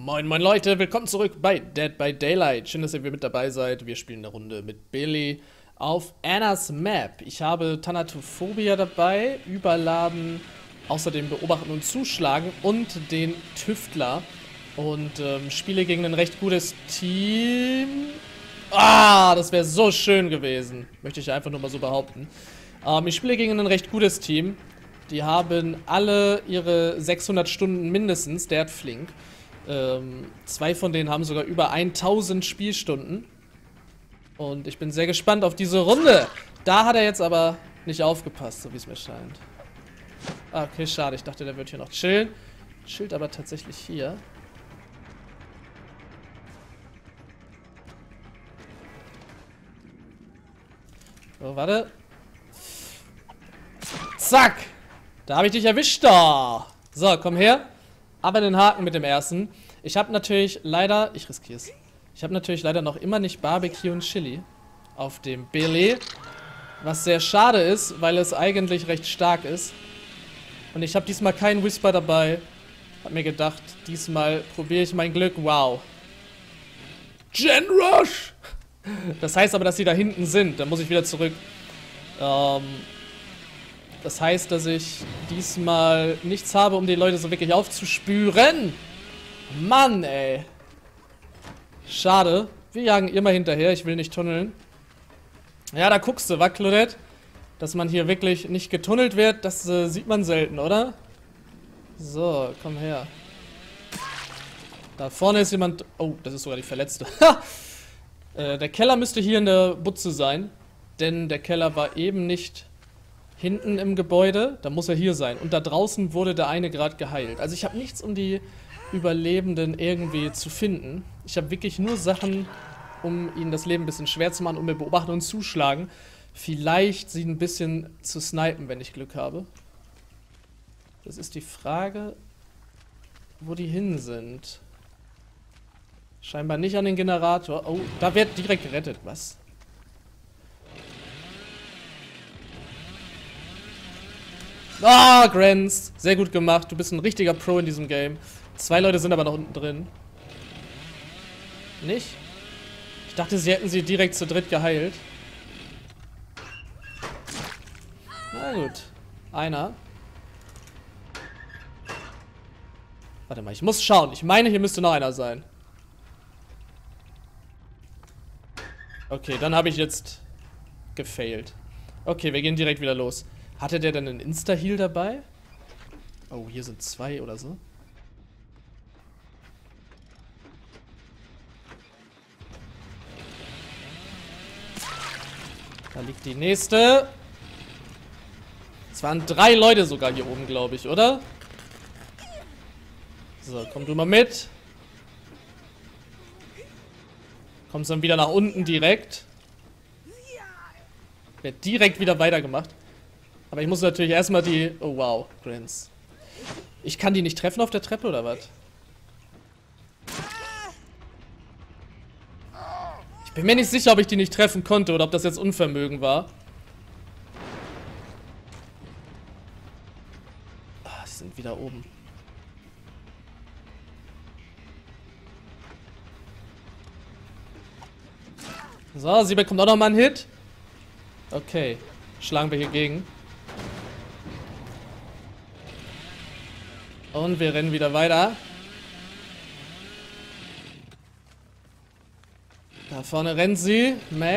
Moin moin Leute, willkommen zurück bei Dead by Daylight. Schön, dass ihr wieder mit dabei seid. Wir spielen eine Runde mit Billy auf Annas Map. Ich habe Thanatophobia dabei, Überladen, außerdem Beobachten und Zuschlagen und den Tüftler. Und spiele gegen ein recht gutes Team. Ah, das wäre so schön gewesen. Möchte ich einfach nur mal so behaupten. Ich spiele gegen ein recht gutes Team. Die haben alle ihre 600 Stunden mindestens, der hat flink. Zwei von denen haben sogar über 1000 Spielstunden. Und ich bin sehr gespannt auf diese Runde. Da hat er jetzt aber nicht aufgepasst, so wie es mir scheint. Ah, okay, schade. Ich dachte, der wird hier noch chillen. Chillt aber tatsächlich hier. So, warte. Zack! Da habe ich dich erwischt, da! So, komm her. Aber den Haken mit dem ersten. Ich habe natürlich leider... Ich riskiere es. Ich habe natürlich leider noch immer nicht Barbecue und Chili auf dem Billy. Was sehr schade ist, weil es eigentlich recht stark ist. Und ich habe diesmal keinen Whisper dabei. Hab mir gedacht, diesmal probiere ich mein Glück. Wow. Gen Rush! Das heißt aber, dass sie da hinten sind. Dann muss ich wieder zurück. Das heißt, dass ich diesmal nichts habe, um die Leute so wirklich aufzuspüren. Mann, ey. Schade. Wir jagen immer hinterher. Ich will nicht tunneln. Ja, da guckst du, wa, Claudette? Dass man hier wirklich nicht getunnelt wird, das sieht man selten, oder? So, komm her. Da vorne ist jemand... Oh, das ist sogar die Verletzte. Der Keller müsste hier in der Butze sein. Denn der Keller war eben nicht... hinten im Gebäude, da muss er hier sein. Und da draußen wurde der eine gerade geheilt. Also ich habe nichts, um die Überlebenden irgendwie zu finden. Ich habe wirklich nur Sachen, um ihnen das Leben ein bisschen schwer zu machen, um mir beobachten und zuschlagen. Vielleicht sie ein bisschen zu snipen, wenn ich Glück habe. Das ist die Frage, wo die hin sind. Scheinbar nicht an den Generator. Oh, da wird direkt gerettet. Was? Ah, Grants. Sehr gut gemacht. Du bist ein richtiger Pro in diesem Game. 2 Leute sind aber noch unten drin. Nicht? Ich dachte, sie hätten sie direkt zu dritt geheilt. Na gut. Einer. Warte mal, ich muss schauen. Ich meine, hier müsste noch einer sein. Okay, dann habe ich jetzt gefailt. Okay, wir gehen direkt wieder los. Hatte der denn einen Insta-Heal dabei? Oh, hier sind 2 oder so. Da liegt die nächste. Es waren 3 Leute sogar hier oben, glaube ich, oder? So, komm du mal mit. Kommst dann wieder nach unten direkt. Wird direkt wieder weitergemacht. Aber ich muss natürlich erstmal die... Oh, wow, Grants. Ich kann die nicht treffen auf der Treppe, oder was? Ich bin mir nicht sicher, ob ich die nicht treffen konnte oder ob das jetzt Unvermögen war. Ah, die sind wieder oben. So, sie bekommt auch nochmal einen Hit. Okay, schlagen wir hier gegen. Und wir rennen wieder weiter. Da vorne rennt sie, Mac.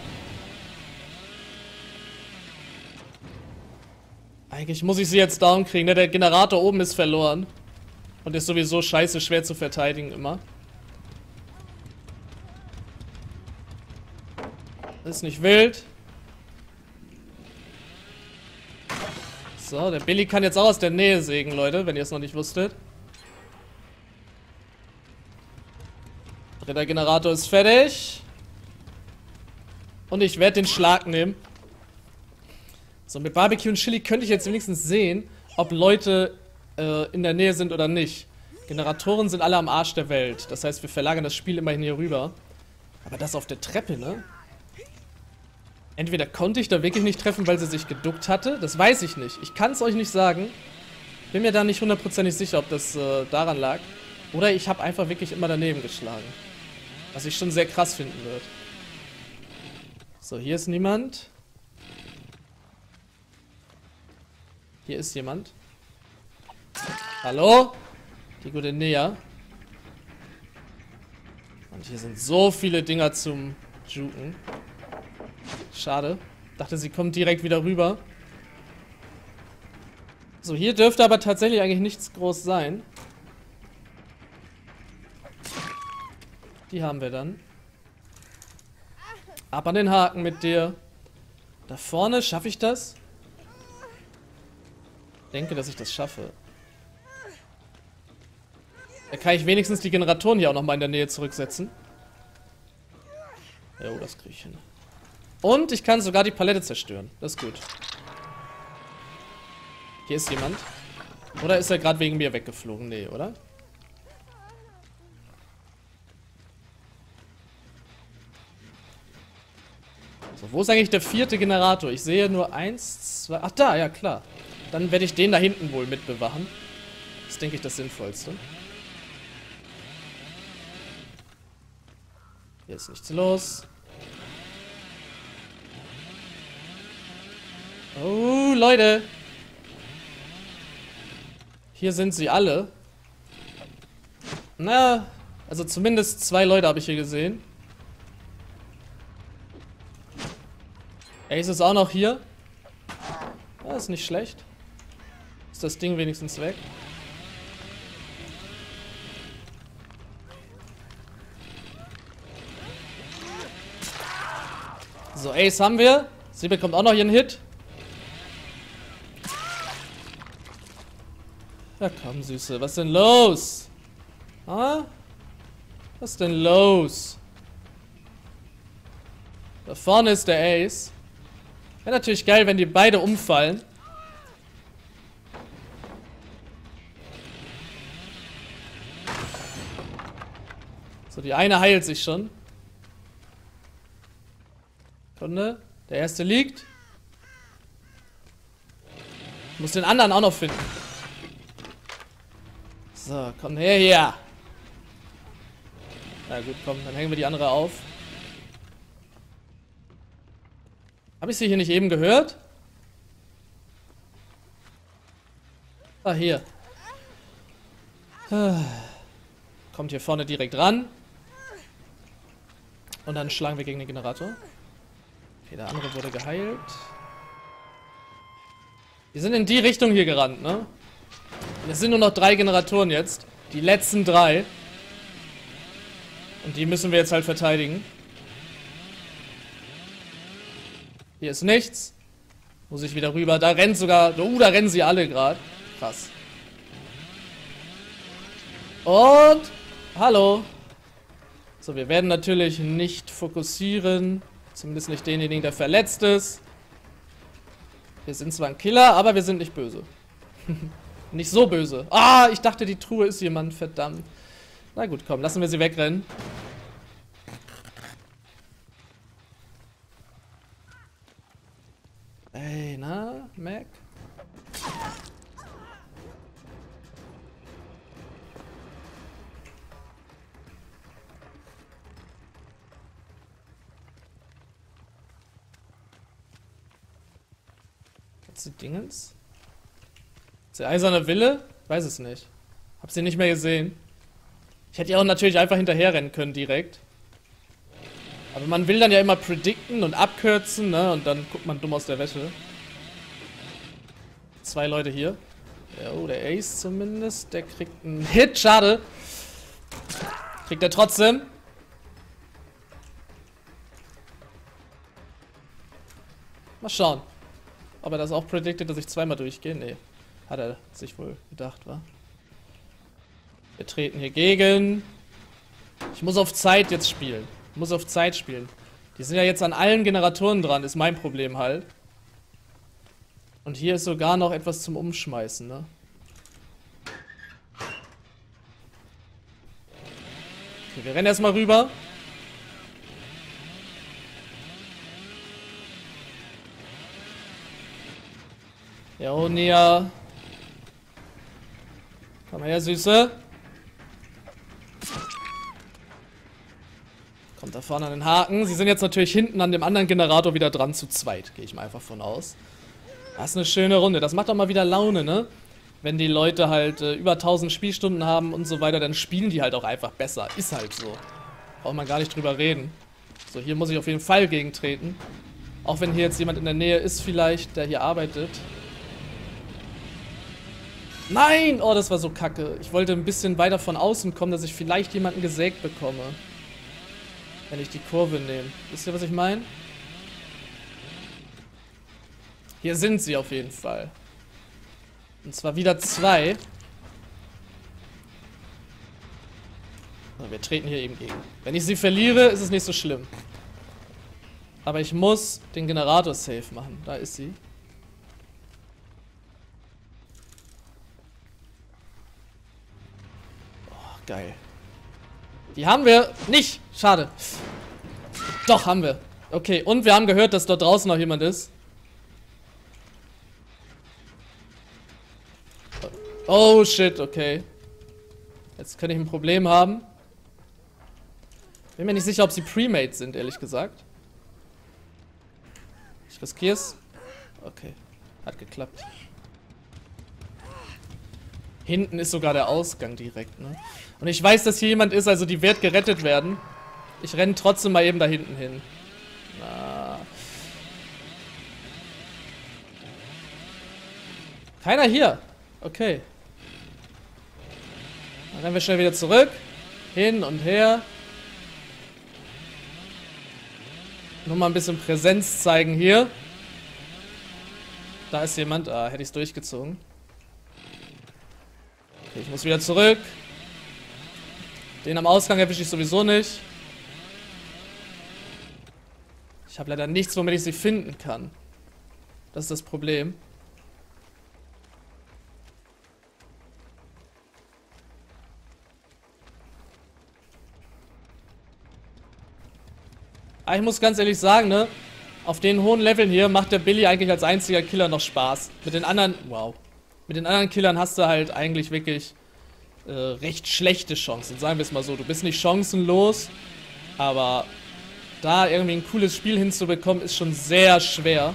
Eigentlich muss ich sie jetzt down kriegen, ne? Der Generator oben ist verloren. Und ist sowieso scheiße schwer zu verteidigen immer. Ist nicht wild. So, der Billy kann jetzt auch aus der Nähe sägen, Leute, wenn ihr es noch nicht wusstet. Der Generator ist fertig. Und ich werde den Schlag nehmen. So, mit Barbecue und Chili könnte ich jetzt wenigstens sehen, ob Leute in der Nähe sind oder nicht. Generatoren sind alle am Arsch der Welt. Das heißt, wir verlagern das Spiel immerhin hier rüber. Aber das auf der Treppe, ne? Entweder konnte ich da wirklich nicht treffen, weil sie sich geduckt hatte. Das weiß ich nicht. Ich kann es euch nicht sagen. Bin mir da nicht hundertprozentig sicher, ob das daran lag. Oder ich habe einfach wirklich immer daneben geschlagen. Was ich schon sehr krass finden würde. So, hier ist niemand. Hier ist jemand. Hallo? Die gute Nea. Und hier sind so viele Dinger zum Juken. Schade. Dachte, sie kommt direkt wieder rüber. So, hier dürfte aber tatsächlich eigentlich nichts groß sein. Die haben wir dann. Ab an den Haken mit dir. Da vorne, schaffe ich das? Ich denke, dass ich das schaffe. Da kann ich wenigstens die Generatoren hier auch nochmal in der Nähe zurücksetzen. Jo, das kriege ich hin. Und ich kann sogar die Palette zerstören. Das ist gut. Hier ist jemand. Oder ist er gerade wegen mir weggeflogen? Nee, oder? So, wo ist eigentlich der 4. Generator? Ich sehe nur 1, 2... Ach, da, ja klar. Dann werde ich den da hinten wohl mitbewachen. Das ist, denke ich, das Sinnvollste. Hier ist nichts los. Oh, Leute. Hier sind sie alle. Na, also zumindest 2 Leute habe ich hier gesehen. Ace ist auch noch hier. Ja, ist nicht schlecht. Ist das Ding wenigstens weg. So, Ace haben wir. Sie bekommt auch noch ihren Hit. Ja, komm, Süße. Was ist denn los? Ah? Was ist denn los? Da vorne ist der Ace. Wäre natürlich geil, wenn die beide umfallen. So, die eine heilt sich schon. Sekunde. Der erste liegt. Ich muss den anderen auch noch finden. So, komm her hier. Na gut, komm, dann hängen wir die andere auf. Habe ich sie hier nicht eben gehört? Ah, hier. Kommt hier vorne direkt ran. Und dann schlagen wir gegen den Generator. Okay, der andere wurde geheilt. Wir sind in die Richtung hier gerannt, ne? Und es sind nur noch 3 Generatoren jetzt. Die letzten 3. Und die müssen wir jetzt halt verteidigen. Hier ist nichts. Muss ich wieder rüber. Da rennt sogar... da rennen sie alle gerade. Krass. Und... Hallo. So, wir werden natürlich nicht fokussieren. Zumindest nicht denjenigen, der verletzt ist. Wir sind zwar ein Killer, aber wir sind nicht böse. Nicht so böse. Ah, ich dachte, die Truhe ist jemand. Verdammt. Na gut, komm, lassen wir sie wegrennen. Ey, na, Mac? Hat's die Dingens? Ist der eiserne Wille? Weiß es nicht. Hab sie nicht mehr gesehen. Ich hätte ja auch natürlich einfach hinterher rennen können direkt. Aber man will dann ja immer predikten und abkürzen, ne? Und dann guckt man dumm aus der Wäsche. 2 Leute hier. Ja, oh, der Ace zumindest. Der kriegt einen Hit. Schade. Kriegt er trotzdem. Mal schauen. Ob er das auch prediktet, dass ich zweimal durchgehe? Nee. Hat er sich wohl gedacht, wa? Wir treten hier gegen. Ich muss auf Zeit jetzt spielen. Ich muss auf Zeit spielen. Die sind ja jetzt an allen Generatoren dran, ist mein Problem halt. Und hier ist sogar noch etwas zum Umschmeißen, ne? Okay, wir rennen erstmal rüber. Ja, Nia. Komm her, Süße. Kommt da vorne an den Haken. Sie sind jetzt natürlich hinten an dem anderen Generator wieder dran zu zweit. Gehe ich mal einfach von aus. Das ist eine schöne Runde. Das macht doch mal wieder Laune, ne? Wenn die Leute halt über 1000 Spielstunden haben und so weiter, dann spielen die halt auch einfach besser. Ist halt so. Braucht man gar nicht drüber reden. So, hier muss ich auf jeden Fall gegentreten. Auch wenn hier jetzt jemand in der Nähe ist vielleicht, der hier arbeitet. Nein! Oh, das war so kacke. Ich wollte ein bisschen weiter von außen kommen, dass ich vielleicht jemanden gesägt bekomme. Wenn ich die Kurve nehme. Wisst ihr, was ich meine? Hier sind sie auf jeden Fall. Und zwar wieder 2. Wir treten hier eben gegen. Wenn ich sie verliere, ist es nicht so schlimm. Aber ich muss den Generator safe machen. Da ist sie. Oh, geil. Die haben wir nicht. Schade. Doch, haben wir. Okay, und wir haben gehört, dass dort draußen noch jemand ist. Oh, shit, okay. Jetzt könnte ich ein Problem haben. Bin mir nicht sicher, ob sie Premade sind, ehrlich gesagt. Ich riskiere es. Okay, hat geklappt. Hinten ist sogar der Ausgang direkt, ne? Und ich weiß, dass hier jemand ist, also die wird gerettet werden. Ich renne trotzdem mal eben da hinten hin. Na. Keiner hier. Okay. Dann rennen wir schnell wieder zurück. Hin und her. Nur mal ein bisschen Präsenz zeigen hier. Da ist jemand. Ah, hätte ich es durchgezogen. Okay, ich muss wieder zurück. Den am Ausgang erwische ich sowieso nicht. Ich habe leider nichts, womit ich sie finden kann. Das ist das Problem. Aber ich muss ganz ehrlich sagen, ne? Auf den hohen Leveln hier macht der Billy eigentlich als einziger Killer noch Spaß. Mit den anderen, wow. Mit den anderen Killern hast du halt eigentlich wirklich recht schlechte Chancen. Sagen wir es mal so. Du bist nicht chancenlos, aber da irgendwie ein cooles Spiel hinzubekommen, ist schon sehr schwer.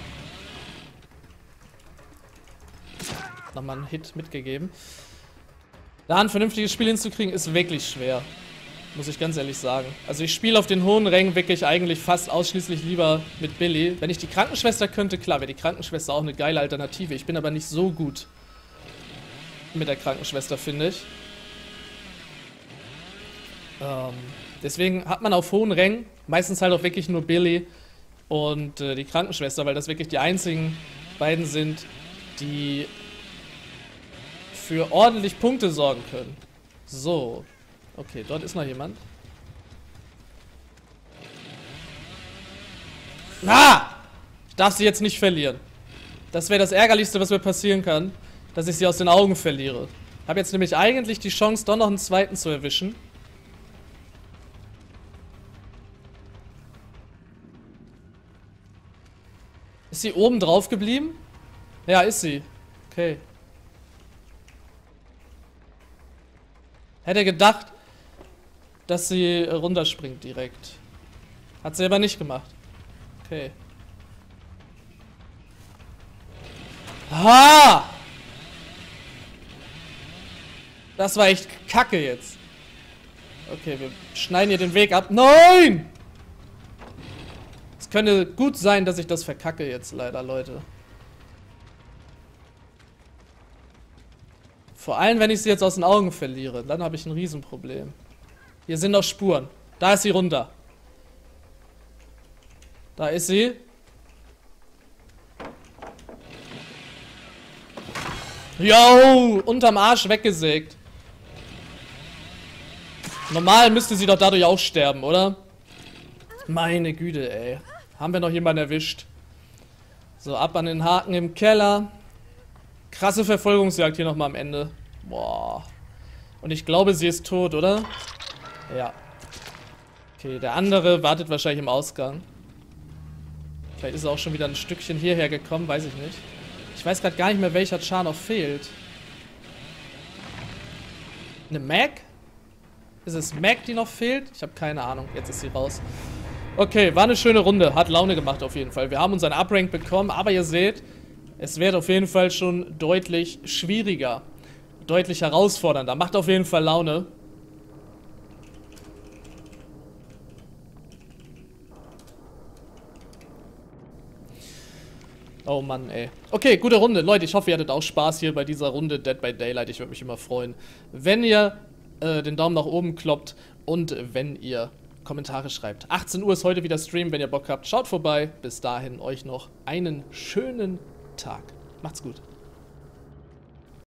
Nochmal einen Hit mitgegeben. Da ein vernünftiges Spiel hinzukriegen, ist wirklich schwer. Muss ich ganz ehrlich sagen. Also ich spiele auf den hohen Rängen wirklich eigentlich fast ausschließlich lieber mit Billy. Wenn ich die Krankenschwester könnte, klar, wäre die Krankenschwester auch eine geile Alternative. Ich bin aber nicht so gut mit der Krankenschwester, finde ich. Deswegen hat man auf hohen Rängen meistens halt auch wirklich nur Billy und die Krankenschwester, weil das wirklich die einzigen beiden sind, die für ordentlich Punkte sorgen können. So. Okay, dort ist noch jemand. Ah! Ich darf sie jetzt nicht verlieren. Das wäre das Ärgerlichste, was mir passieren kann, dass ich sie aus den Augen verliere. Habe jetzt nämlich eigentlich die Chance, doch noch einen zweiten zu erwischen. Ist sie oben drauf geblieben? Ja, ist sie. Okay. Hätte gedacht, dass sie runterspringt direkt. Hat sie aber nicht gemacht. Okay. Ha! Das war echt kacke jetzt. Okay, wir schneiden hier den Weg ab. Nein! Es könnte gut sein, dass ich das verkacke jetzt leider, Leute. Vor allem, wenn ich sie jetzt aus den Augen verliere. Dann habe ich ein Riesenproblem. Hier sind noch Spuren. Da ist sie runter. Da ist sie. Yo, unterm Arsch weggesägt. Normal müsste sie doch dadurch auch sterben, oder? Meine Güte, ey. Haben wir noch jemanden erwischt. So, ab an den Haken im Keller. Krasse Verfolgungsjagd hier nochmal am Ende. Boah. Und ich glaube, sie ist tot, oder? Ja. Okay, der andere wartet wahrscheinlich im Ausgang. Vielleicht ist er auch schon wieder ein Stückchen hierher gekommen, weiß ich nicht. Ich weiß gerade gar nicht mehr, welcher Char noch fehlt. Eine Mac? Ist es Mac, die noch fehlt? Ich habe keine Ahnung. Jetzt ist sie raus. Okay, war eine schöne Runde. Hat Laune gemacht auf jeden Fall. Wir haben unseren Uprank bekommen, aber ihr seht, es wird auf jeden Fall schon deutlich schwieriger. Deutlich herausfordernder. Macht auf jeden Fall Laune. Oh Mann, ey. Okay, gute Runde. Leute, ich hoffe, ihr hattet auch Spaß hier bei dieser Runde Dead by Daylight. Ich würde mich immer freuen, wenn ihr den Daumen nach oben kloppt und wenn ihr Kommentare schreibt. 18 Uhr ist heute wieder Stream, wenn ihr Bock habt. Schaut vorbei. Bis dahin euch noch einen schönen Tag. Macht's gut.